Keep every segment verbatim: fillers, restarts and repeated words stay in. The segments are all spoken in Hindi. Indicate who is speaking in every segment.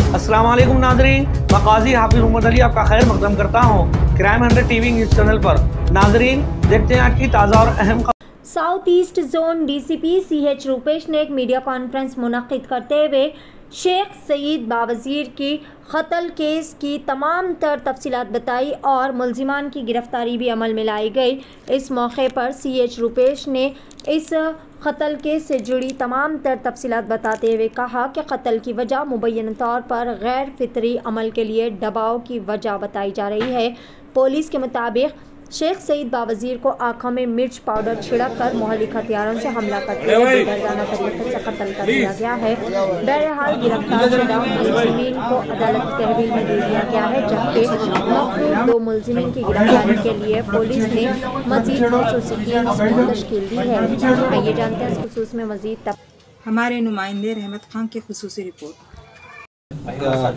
Speaker 1: अस्सलाम वालेकुम नाज़रीन, मैं काजी हाफिज मोहम्मद अली आपका खैर मकदम करता हूँ crime hundred TV news channel पर। नाज़रीन देखते हैं आज की ताज़ा और अहम खबर।
Speaker 2: South east zone DCP CH Rupesh ने एक मीडिया कॉन्फ्रेंस मुनक्किद करते हुए शेख सईद बावजीर की कत्ल केस की तमाम तर तफसीलात बताई और मुलजिमान की गिरफ्तारी भी अमल में लाई गई। इस मौके पर सीएच रूपेश ने इस कत्ल केस से जुड़ी तमाम तर तफसीलात बताते हुए कहा कि कत्ल की वजह मुबैना तौर पर गैर फितरी अमल के लिए दबाव की वजह बताई जा रही है। पुलिस के मुताबिक शेख सईद बावजीर को आंखों में मिर्च पाउडर छिड़क कर मोहलिक हथियारों से हमला करते हुए बेदर्दाना तरीके से कत्ल कर दिया गया है। बहरहाल गिरफ्तार शुदा मुलजिमीन को अदालत की तहवील में दे दिया गया है, जबकि मफरूद दो मुलजिमीन की गिरफ्तारी के लिए पुलिस ने मजीद खसूसी टीम तश्कील दी है। आइए जानते हैं इस खुसूस में मजीद तब
Speaker 3: हमारे नुमाइंदे रहमत खान की खुसूसी रिपोर्ट।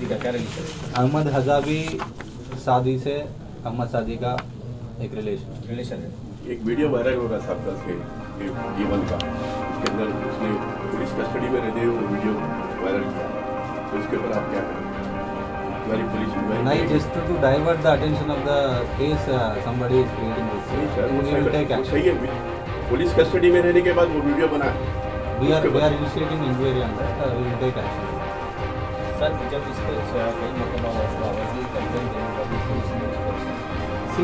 Speaker 4: अहमद हजाबी सादी से अहमद सादी का एक रिलेशन रिलेशन है।
Speaker 5: एक वीडियो वायरल हो रहा था कल से जीवन का, उसके अंदर उसने पुलिस कस्टडी में रहते हुए वो वीडियो वायरल किया, तो उसके ऊपर आप क्या करेंगे? पुलिस
Speaker 4: नहीं, just to divert the attention of the case somebody is creating this, we will take action. सही है,
Speaker 5: पुलिस कस्टडी में रहने के बाद वो वीडियो बना,
Speaker 4: we are we are initiating inquiry on that, we will take action.
Speaker 6: Sir जब इस पर कई मुकदमा हुआ वजीर कंप्लेंट देने का भी पुलिस ने
Speaker 4: सी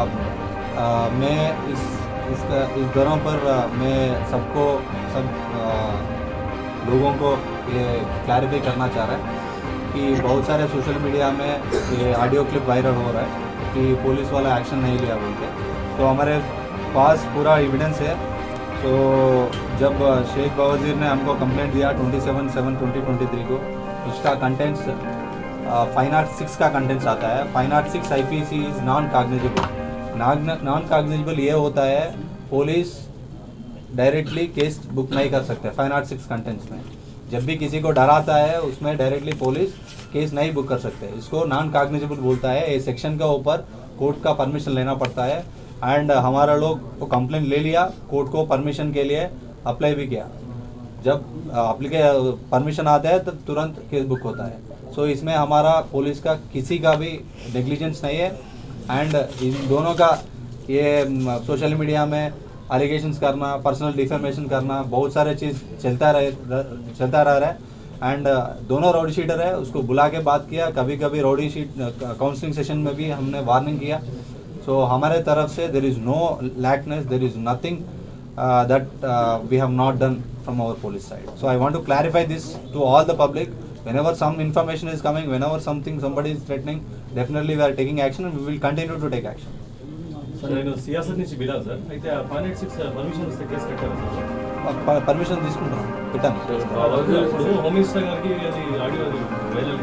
Speaker 4: मैं इस इस इस दौरों पर आ, मैं सबको सब आ, लोगों को ये क्लैरिफाई करना चाह रहा है कि बहुत सारे सोशल मीडिया में ये ऑडियो क्लिप वायरल हो रहा है कि पुलिस वाला एक्शन नहीं लिया बोल के, तो हमारे पास पूरा एविडेंस है। तो जब शेख बावजीर ने हमको कंप्लेंट दिया twenty seven seven twenty twenty three को, उसका कंटेंट्स फाइन आर्ट सिक्स का कंटेंट्स आता है। Five nought six I P C is non cognizable. Non cognizable ये होता है पुलिस डायरेक्टली केस बुक नहीं कर सकते फाइन आर्ट सिक्स कंटेंट्स में। जब भी किसी को डराता है उसमें डायरेक्टली पुलिस केस नहीं बुक कर सकते, इसको नॉन काग्निजेबल बोलता है। इस सेक्शन के ऊपर कोर्ट का परमिशन लेना पड़ता है एंड हमारा लोग को कंप्लेंट ले लिया, कोर्ट को परमिशन के लिए अप्लाई भी किया। जब अप्लीके परमिशन आता है तब तुरंत केस बुक होता है। सो so, इसमें हमारा पुलिस का किसी का भी नेग्लिजेंस नहीं है एंड इन दोनों का ये सोशल मीडिया में एलिगेशंस करना, पर्सनल डिफेमेशन करना, बहुत सारे चीज़ चलता रहे चलता रह रहा है एंड दोनों रोडी शीटर है, उसको बुला के बात किया। कभी कभी रोडी शीट काउंसलिंग सेशन में भी हमने वार्निंग किया। सो so, हमारे तरफ से there is no lackness, there is nothing that we have not done from our police side. So I want to clarify this to all the public. Whenever some information is coming, whenever something somebody is threatening, definitely we are taking action and we will continue to take action.
Speaker 7: Sir, నేను సియాసత్ నుంచి బిలాల్ సార్, అయితే ఆ ఫైవ్ నాట్ సిక్స్ పర్మిషన్ వస్తే కేసు కట్టారు సార్?
Speaker 4: పర్మిషన్ తీసుకుంటాం, పెట్టాను.
Speaker 7: ఇప్పుడు హోమ్ మినిస్టర్ గారికి అది ఆడియో వైరల్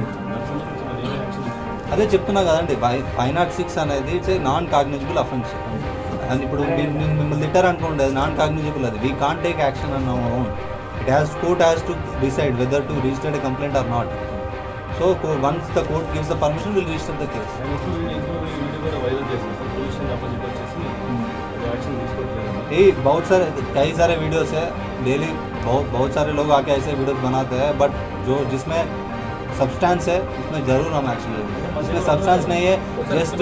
Speaker 4: అదే చెప్తున్నా కదండి, ఫైవ్ నాట్ సిక్స్ అనేది it's a non cognizable offence. And ఇప్పుడు మిమ్మల్ని తిట్టారు అనుకోండి, అది నాన్ కాగ్నిజబుల్, అది we can't take action on our own. It has court has to decide whether to register a complaint or not. So once the court gives the permission will register the case. ये बहुत सारे कई सारे वीडियोस है, डेली बहुत बहुत सारे लोग आके ऐसे वीडियोस बनाते हैं, बट जो जिसमें सब्सटेंस है उसमें ज़रूर हम एक्शन लेंगे। इसमें सब्सटेंस नहीं है, जस्ट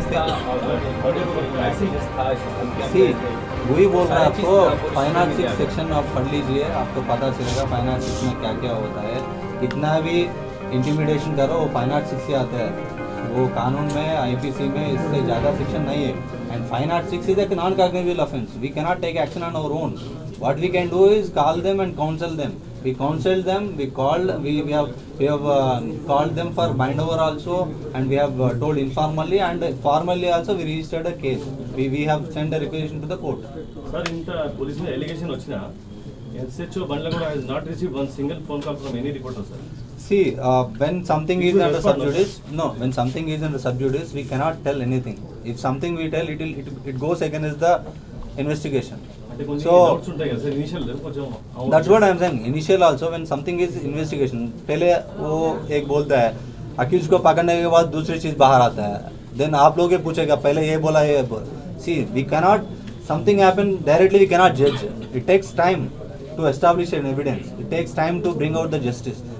Speaker 4: सी वही बोल रहा है आपको। फाइन आर्ट सिक्स सेक्शन आप पढ़ लीजिए, आपको पता चलेगा फाइन आर्ट सिक्स में क्या क्या होता है। इतना भी इंटिमिडेशन करो वो फाइन आर्ट सिक्स से आता है, वो कानून में आईपीसी में इससे ज़्यादा सेक्शन नहीं है। And five nought six is a non cognizable offence, we cannot take action on our own. What we can do is call them and counsel them. We counseled them, we called, we, we have, we have uh, called them for bind over also, and we have uh, told informally and formally also we registered a case. We, we have sent a requisition to the court.
Speaker 7: Sir, ఇంత పోలీస్ మీద ఎలిగేషన్ వచ్చినా SHO Bandlaguda has not received one single phone call from any reporter, sir.
Speaker 4: See, uh, when something is under sub judice, no, when something is under sub judice, we cannot tell anything. If something we tell, it will, it, it goes against the investigation. So that's what I am saying. Initial also when something is investigation, पहले वो एक बोलता है, अक्यूज को पकड़ने के बाद दूसरी चीज बाहर आता है, देन आप लोग ये पूछेगा पहले ये बोला ये बोला. See, we cannot, something happen directly we cannot judge. It takes time to establish an evidence. It takes time to bring out the justice.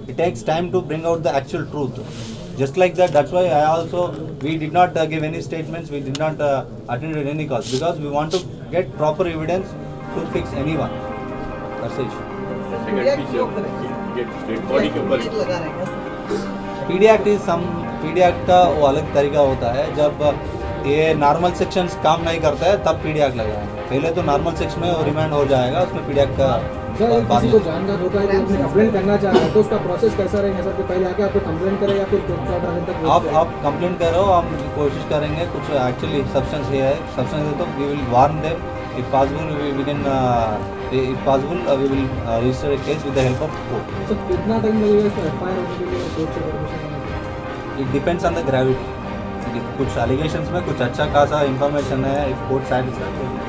Speaker 4: It takes time to bring out the actual truth. Just like that, that's why I also, we did not uh, give any statements, we did not uh, attend any calls, because we want to get proper evidence to fix anyone. That's the issue.
Speaker 5: Second चीज डेड बॉडी के ऊपर
Speaker 4: P D Act is some, P D Act का वो अलग तरीका होता है. जब ये नॉर्मल सेक्शंस काम नहीं करता है तब P D Act लगाएंगे. पहले तो नॉर्मल सेक्शन में रिमांड हो जाएगा, उसमें P D Act का
Speaker 8: सर किसी को जानकार होता है कि कंप्लेंट करना चाह रहा है तो उसका प्रोसेस कैसा रहेगा सर? कि पहले आके आपको कंप्लेंट करें या फिर कोर्ट ऑर्डर आने तक
Speaker 4: आप आप कंप्लेंट करो, हम कोशिश करेंगे. कुछ एक्चुअली सब्सटेंस ये है, सब्सटेंस है तो we will warn them. If possible we can, if possible we will register a case with the help of court.
Speaker 8: Sir कितना टाइम लगेगा इसको एफ आई आर होने के लिए कोर्ट से permission?
Speaker 4: It depends on the gravity. कुछ एलिगेशंस में कुछ अच्छा खासा इंफॉर्मेशन है, इफ कोर्ट सैटिस्फाइड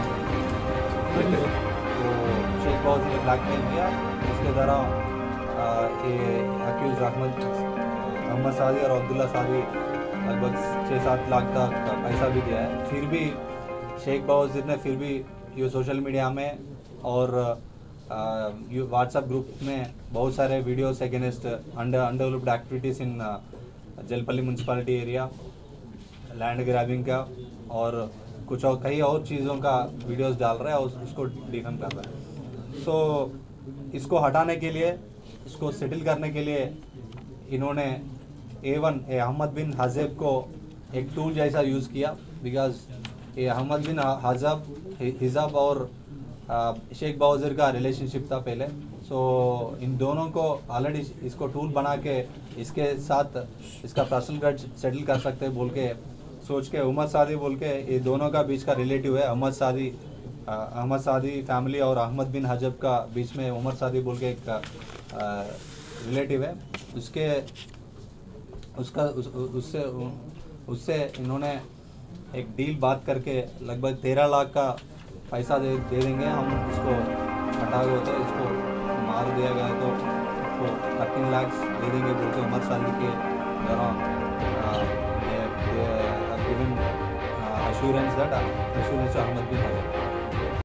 Speaker 4: तो शेख बाउजी ने ब्लैकमेल किया. उसके दौरान ये अक्यूज अहमद अहमद सादी और अब्दुल्ला सादी लगभग छः सात लाख का पैसा भी दिया है. फिर भी शेख बाउजी ने फिर भी ये सोशल मीडिया में और व्हाट्सएप ग्रुप में बहुत सारे videos against under undeveloped activities in Jalpally municipality area, land grabbing का और कुछ और कई और चीज़ों का वीडियोस डाल रहा है और उसको डिफेम कर रहा है. सो so, इसको हटाने के लिए, इसको सेटल करने के लिए इन्होंने ए वन ए अहमद बिन हज़ब को एक टूल जैसा यूज़ किया. बिकॉज ये अहमद बिन हज़ब हिज़ब और शेख बाउज़र का रिलेशनशिप था पहले. सो so, इन दोनों को ऑलरेडी इसको टूल बना के इसके साथ इसका पर्सनल ग्रज सेटल कर सकते हैं बोल के सोच के उमर सादी बोल के, ये दोनों का बीच का रिलेटिव है अहमद सादी. अहमद सादी फैमिली और अहमद बिन हज़ब का बीच में उमर सादी बोल के एक रिलेटिव है. उसके उसका उस, उससे उससे इन्होंने एक डील बात करके लगभग तेरह लाख का पैसा दे दे देंगे हम, इसको हटा गए तो इसको मार दिया गया तो उसको थर्टीन लाख दे देंगे बोल के उमर सादी के दौरान given assurance that assurance to Ahmad bin Hajab.